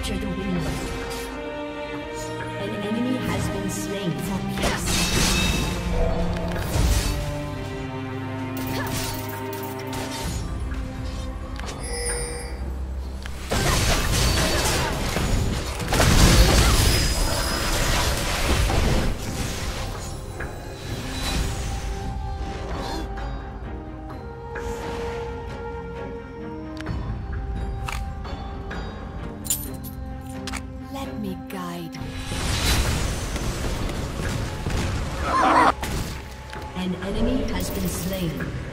capture the wind. An enemy has been slain for peace. Let me guide you. An enemy has been slain.